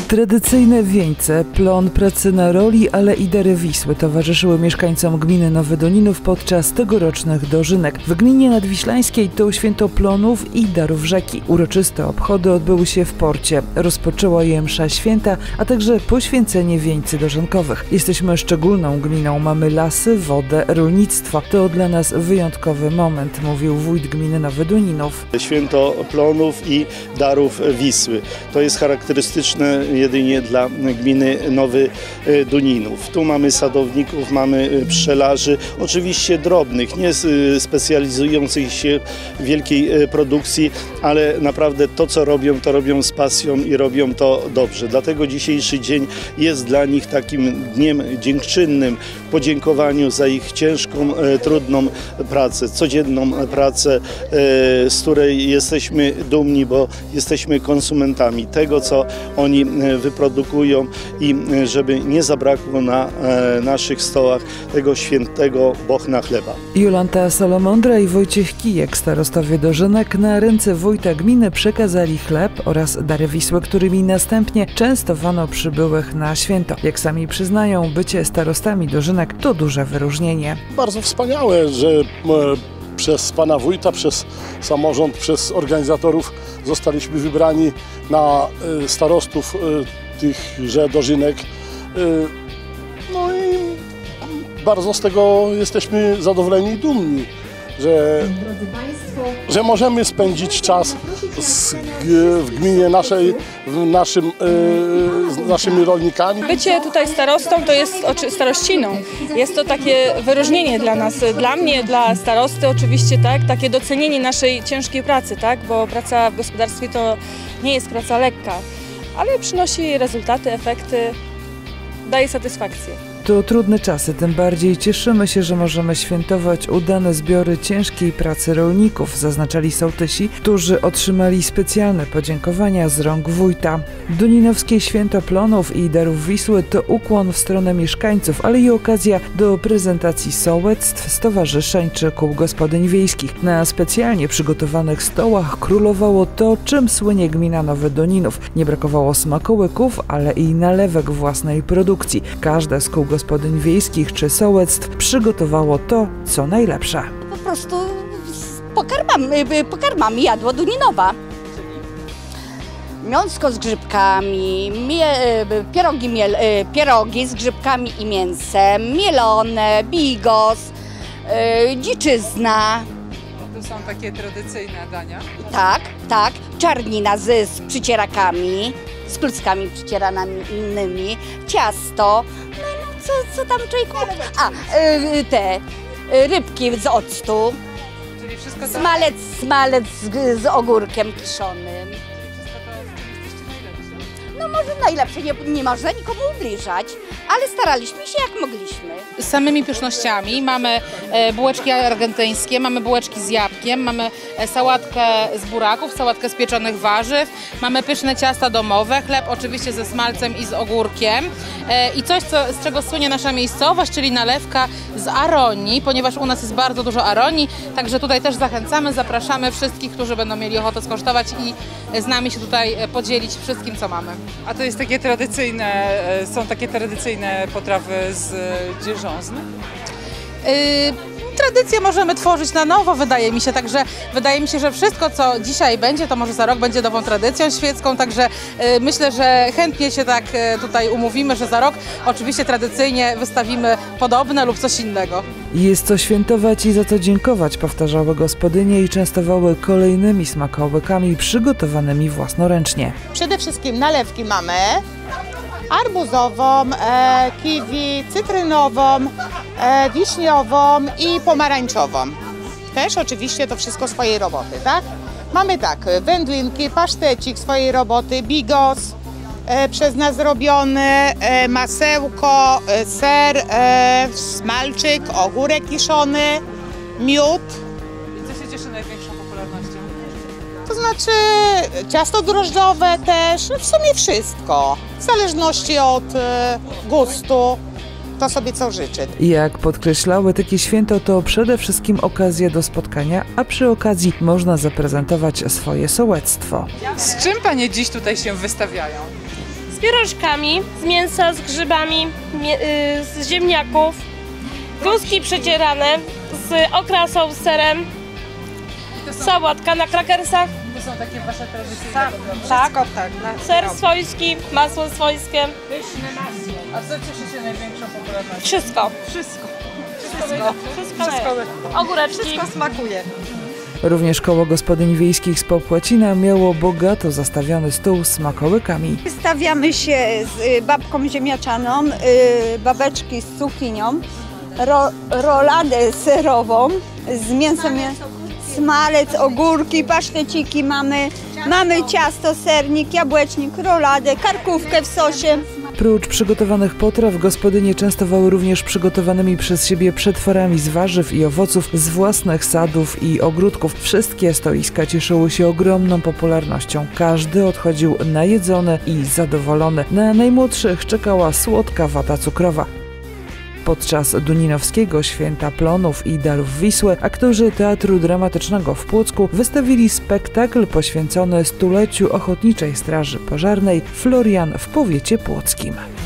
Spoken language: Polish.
Tradycyjne wieńce, plon pracy na roli, ale i dary Wisły towarzyszyły mieszkańcom gminy Nowy Doninów podczas tegorocznych dożynek. W gminie nadwiślańskiej to święto plonów i darów rzeki. Uroczyste obchody odbyły się w porcie. Rozpoczęła je msza święta, a także poświęcenie wieńcy dożynkowych. Jesteśmy szczególną gminą, mamy lasy, wodę, rolnictwo. To dla nas wyjątkowy moment, mówił wójt gminy Nowy Doninów. Święto plonów i darów Wisły. To jest charakterystyczne jedynie dla gminy Nowy Doninów. Tu mamy sadowników, mamy pszczelarzy, oczywiście drobnych, nie specjalizujących się w wielkiej produkcji, ale naprawdę to, co robią, to robią z pasją i robią to dobrze. Dlatego dzisiejszy dzień jest dla nich takim dniem dziękczynnym, w podziękowaniu za ich ciężką, trudną pracę, codzienną pracę, z której jesteśmy dumni, bo jesteśmy konsumentami tego, co oni wyprodukują i żeby nie zabrakło na naszych stołach tego świętego bochna chleba. Jolanta Salomondra i Wojciech Kijek, starostowie dożynek, na ręce wójta gminy przekazali chleb oraz dary Wisły, którymi następnie częstowano przybyłych na święto. Jak sami przyznają, bycie starostami dożynek to duże wyróżnienie. Bardzo wspaniałe, że przez pana wójta, przez samorząd, przez organizatorów zostaliśmy wybrani na starostów tychże dożynek. No i bardzo z tego jesteśmy zadowoleni i dumni, że możemy spędzić czas w gminie naszej, z naszymi rolnikami. Bycie tutaj starostą to jest starościną. Jest to takie wyróżnienie dla nas, dla mnie, dla starosty oczywiście, tak, takie docenienie naszej ciężkiej pracy, tak, bo praca w gospodarstwie to nie jest praca lekka, ale przynosi rezultaty, efekty, daje satysfakcję. To trudne czasy, tym bardziej cieszymy się, że możemy świętować udane zbiory ciężkiej pracy rolników, zaznaczali sołtysi, którzy otrzymali specjalne podziękowania z rąk wójta. Doninowskie święto plonów i darów Wisły to ukłon w stronę mieszkańców, ale i okazja do prezentacji sołectw, stowarzyszeń czy kół gospodyń wiejskich. Na specjalnie przygotowanych stołach królowało to, czym słynie gmina Nowy Doninów. Nie brakowało smakołyków, ale i nalewek własnej produkcji. Każda z kół gospodyń wiejskich czy sołectw przygotowało to, co najlepsze. Po prostu pokarmami jadło Doninowa. Mięsko z grzybkami, pierogi z grzybkami i mięsem, mielone, bigos, dziczyzna. To są takie tradycyjne dania? Tak. Czarnina z przycierakami, z kluckami przycieranymi, ciasto. Co tam człowiek mówi? Te rybki z octu, czyli wszystko to... smalec z ogórkiem kiszonym. No może najlepsze, nie można nikomu ubliżać, ale staraliśmy się jak mogliśmy. Z samymi pysznościami mamy bułeczki argentyńskie, mamy bułeczki z jabłkiem, mamy sałatkę z buraków, sałatkę z pieczonych warzyw, mamy pyszne ciasta domowe, chleb oczywiście ze smalcem i z ogórkiem i coś, z czego słynie nasza miejscowość, czyli nalewka z aronii, ponieważ u nas jest bardzo dużo aronii, także tutaj też zachęcamy, zapraszamy wszystkich, którzy będą mieli ochotę skosztować i z nami się tutaj podzielić wszystkim, co mamy. A to jest takie tradycyjne, są takie tradycyjne potrawy z dzierżązny? Tradycje możemy tworzyć na nowo, wydaje mi się, także wydaje mi się, że wszystko, co dzisiaj będzie, to może za rok będzie nową tradycją świecką, także myślę, że chętnie się tak tutaj umówimy, że za rok oczywiście tradycyjnie wystawimy podobne lub coś innego. Jest co świętować i za to dziękować, powtarzały gospodynie i częstowały kolejnymi smakołykami przygotowanymi własnoręcznie. Przede wszystkim nalewki mamy arbuzową, kiwi, cytrynową, wiśniową i pomarańczową. Też oczywiście to wszystko swojej roboty, tak? Mamy tak, wędlinki, pasztecik swojej roboty, bigos przez nas zrobiony, masełko, ser, smalczyk, ogórek kiszony, miód. I co się cieszy największą popularnością? To znaczy ciasto drożdżowe też, w sumie wszystko. W zależności od gustu, to sobie co życzy. Jak podkreślały, takie święto to przede wszystkim okazja do spotkania, a przy okazji można zaprezentować swoje sołectwo. Z czym panie dziś tutaj się wystawiają? z pierożkami, z mięsa, z grzybami, z ziemniaków, kluski przecierane z okrasą, z serem, sałatka na krakersach. To są takie wasze tradycyjne Tak, ser swojski, masło swojskie. Pyszne masło. A co cieszy się największą popularnością? Wszystko. Wszystko. Ogóreczki. Wszystko smakuje. Również koło gospodyń wiejskich z Popłacina miało bogato zastawiony stół z smakołykami. Stawiamy się z babką ziemniaczaną, babeczki z cukinią, roladę serową z mięsem, smalec, ogórki, paszteciki mamy ciasto, sernik, jabłecznik, roladę, karkówkę w sosie. Prócz przygotowanych potraw gospodynie częstowały również przygotowanymi przez siebie przetworami z warzyw i owoców z własnych sadów i ogródków. Wszystkie stoiska cieszyły się ogromną popularnością. Każdy odchodził najedzony i zadowolony. Na najmłodszych czekała słodka wata cukrowa. Podczas Duninowskiego Święta Plonów i Darów Wisły aktorzy Teatru Dramatycznego w Płocku wystawili spektakl poświęcony stuleciu Ochotniczej Straży Pożarnej Florian w powiecie płockim.